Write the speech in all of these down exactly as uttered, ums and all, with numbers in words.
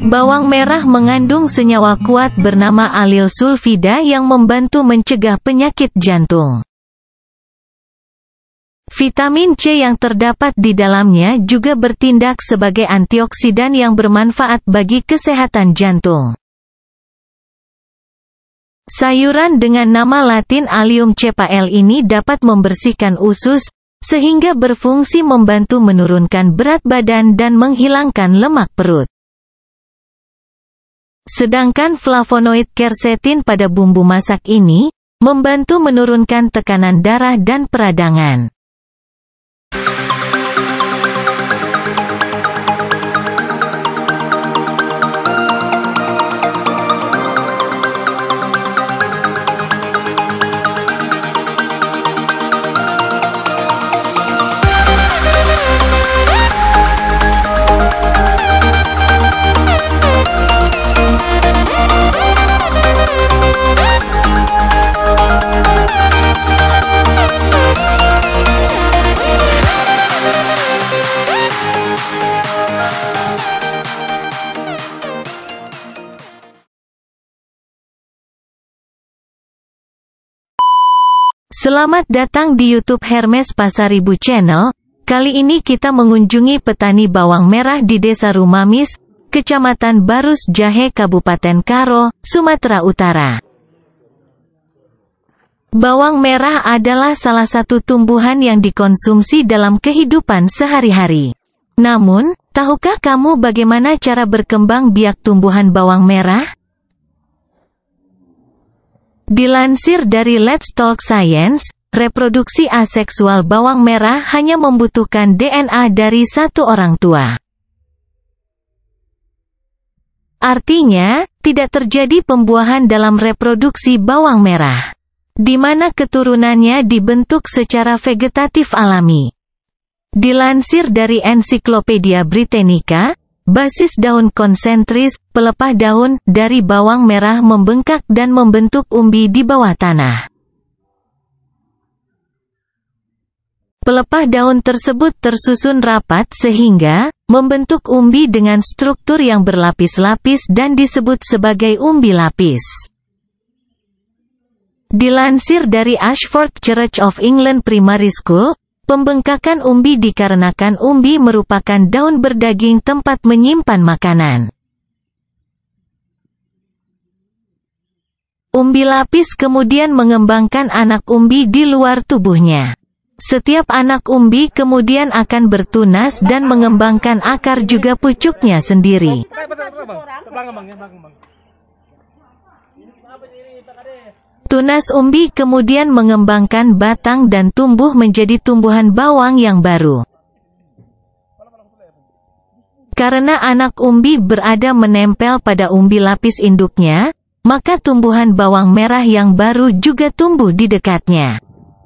Bawang merah mengandung senyawa kuat bernama alil sulfida yang membantu mencegah penyakit jantung. Vitamin C yang terdapat di dalamnya juga bertindak sebagai antioksidan yang bermanfaat bagi kesehatan jantung. Sayuran dengan nama latin Allium cepael ini dapat membersihkan usus, sehingga berfungsi membantu menurunkan berat badan dan menghilangkan lemak perut. Sedangkan flavonoid quercetin pada bumbu masak ini, membantu menurunkan tekanan darah dan peradangan. Selamat datang di YouTube Hermes Pasaribu Channel. Kali ini kita mengunjungi petani bawang merah di Desa Rumamis, Kecamatan Barus Jahe, Kabupaten Karo, Sumatera Utara. Bawang merah adalah salah satu tumbuhan yang dikonsumsi dalam kehidupan sehari-hari. Namun, tahukah kamu bagaimana cara berkembang biak tumbuhan bawang merah? Dilansir dari Let's Talk Science, reproduksi aseksual bawang merah hanya membutuhkan D N A dari satu orang tua. Artinya, tidak terjadi pembuahan dalam reproduksi bawang merah, di mana keturunannya dibentuk secara vegetatif alami. Dilansir dari Ensiklopedia Britannica, basis daun konsentris, pelepah daun, dari bawang merah membengkak dan membentuk umbi di bawah tanah. Pelepah daun tersebut tersusun rapat sehingga membentuk umbi dengan struktur yang berlapis-lapis dan disebut sebagai umbi lapis. Dilansir dari Ashford Church of England Primary School, pembengkakan umbi dikarenakan umbi merupakan daun berdaging tempat menyimpan makanan. Umbi lapis kemudian mengembangkan anak umbi di luar tubuhnya. Setiap anak umbi kemudian akan bertunas dan mengembangkan akar juga pucuknya sendiri. Tunas umbi kemudian mengembangkan batang dan tumbuh menjadi tumbuhan bawang yang baru. Karena anak umbi berada menempel pada umbi lapis induknya, maka tumbuhan bawang merah yang baru juga tumbuh di dekatnya.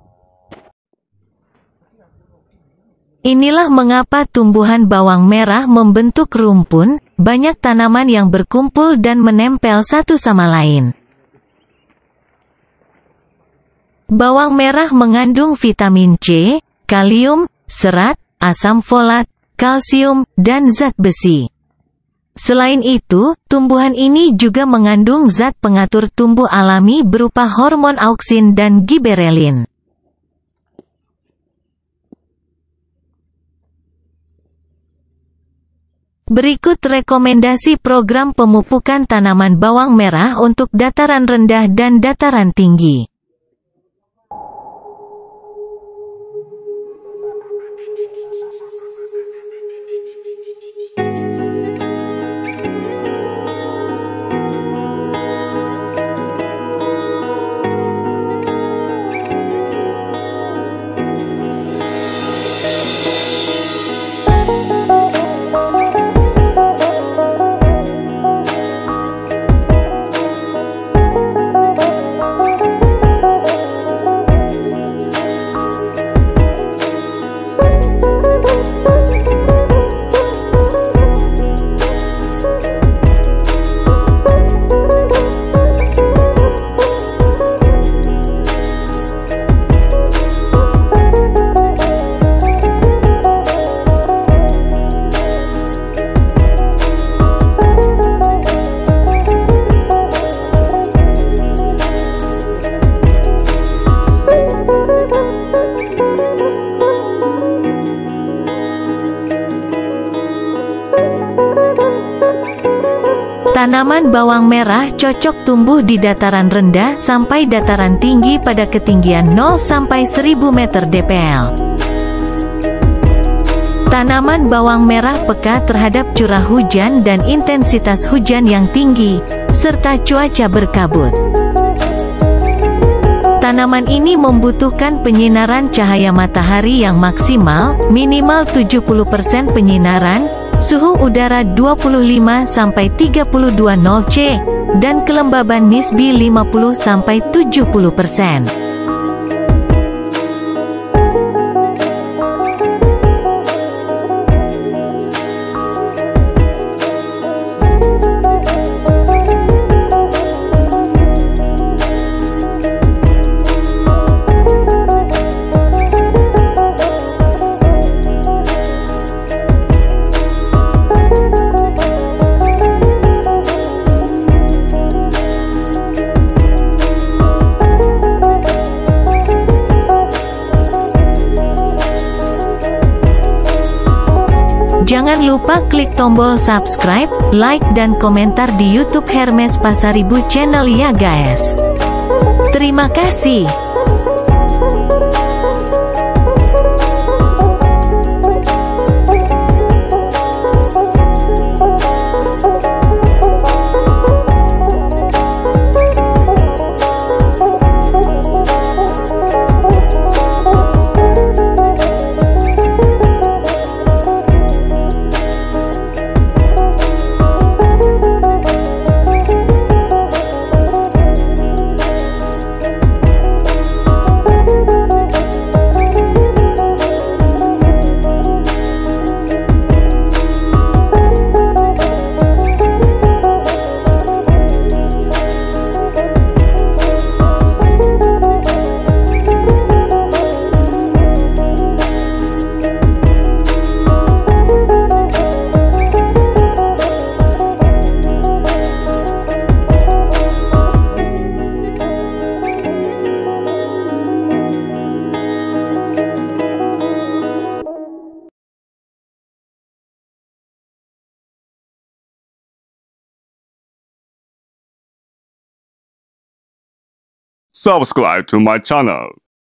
Inilah mengapa tumbuhan bawang merah membentuk rumpun, banyak tanaman yang berkumpul dan menempel satu sama lain. Bawang merah mengandung vitamin C, kalium, serat, asam folat, kalsium, dan zat besi. Selain itu, tumbuhan ini juga mengandung zat pengatur tumbuh alami berupa hormon auksin dan giberelin. Berikut rekomendasi program pemupukan tanaman bawang merah untuk dataran rendah dan dataran tinggi. Tanaman bawang merah cocok tumbuh di dataran rendah sampai dataran tinggi pada ketinggian nol sampai seribu meter D P L. Tanaman bawang merah peka terhadap curah hujan dan intensitas hujan yang tinggi, serta cuaca berkabut. Tanaman ini membutuhkan penyinaran cahaya matahari yang maksimal, minimal tujuh puluh persen penyinaran, suhu udara dua puluh lima sampai tiga puluh dua nol C, dan kelembaban nisbi lima puluh sampai tujuh puluh persen. Jangan lupa klik tombol subscribe, like dan komentar di YouTube Hermes Pasaribu Channel ya guys. Terima kasih. Subscribe to my channel.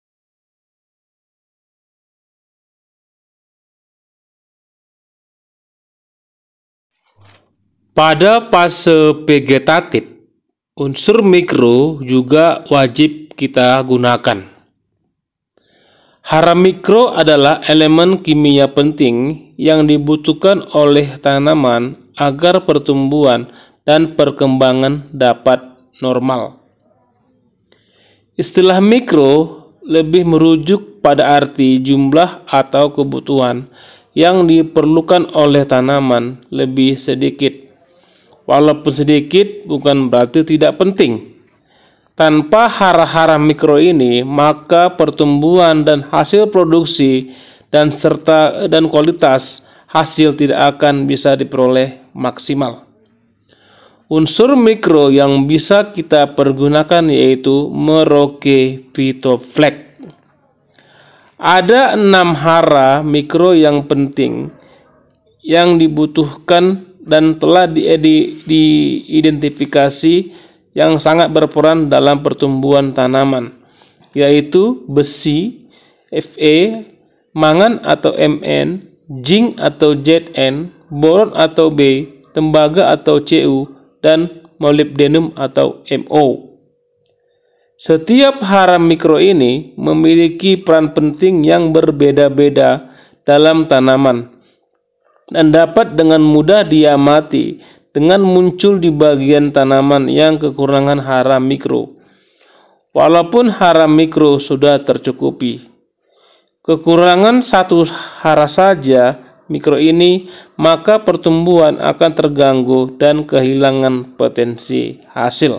Pada fase vegetatif, unsur mikro juga wajib kita gunakan. Hara mikro adalah elemen kimia penting yang dibutuhkan oleh tanaman agar pertumbuhan dan perkembangan dapat normal. Istilah mikro lebih merujuk pada arti jumlah atau kebutuhan yang diperlukan oleh tanaman lebih sedikit. Walaupun sedikit bukan berarti tidak penting. Tanpa hara-hara mikro ini, maka pertumbuhan dan hasil produksi dan serta dan kualitas hasil tidak akan bisa diperoleh maksimal. Unsur mikro yang bisa kita pergunakan yaitu Merauke Phytoflex. Ada enam hara mikro yang penting yang dibutuhkan dan telah diidentifikasi yang sangat berperan dalam pertumbuhan tanaman, yaitu besi, Fe, mangan atau Mn, zinc atau Zn, boron atau B, tembaga atau Cu, dan molybdenum atau Mo. Setiap hara mikro ini memiliki peran penting yang berbeda-beda dalam tanaman dan dapat dengan mudah diamati dengan muncul di bagian tanaman yang kekurangan hara mikro. Walaupun hara mikro sudah tercukupi, kekurangan satu hara saja mikro ini, maka pertumbuhan akan terganggu dan kehilangan potensi hasil.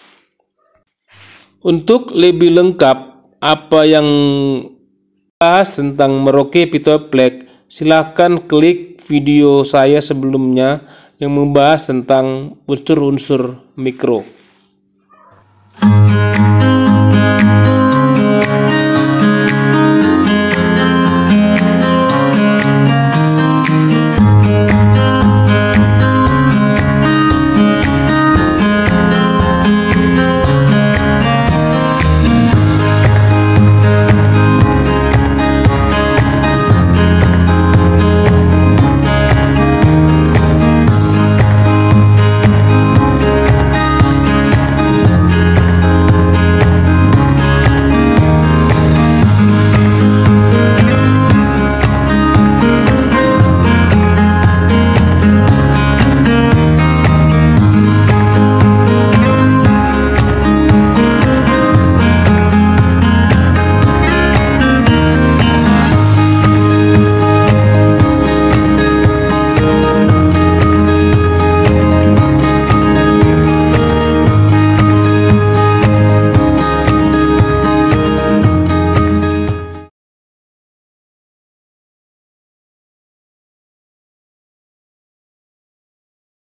Untuk lebih lengkap apa yang bahas tentang Merauke Phytoflex, silakan klik video saya sebelumnya yang membahas tentang unsur-unsur mikro.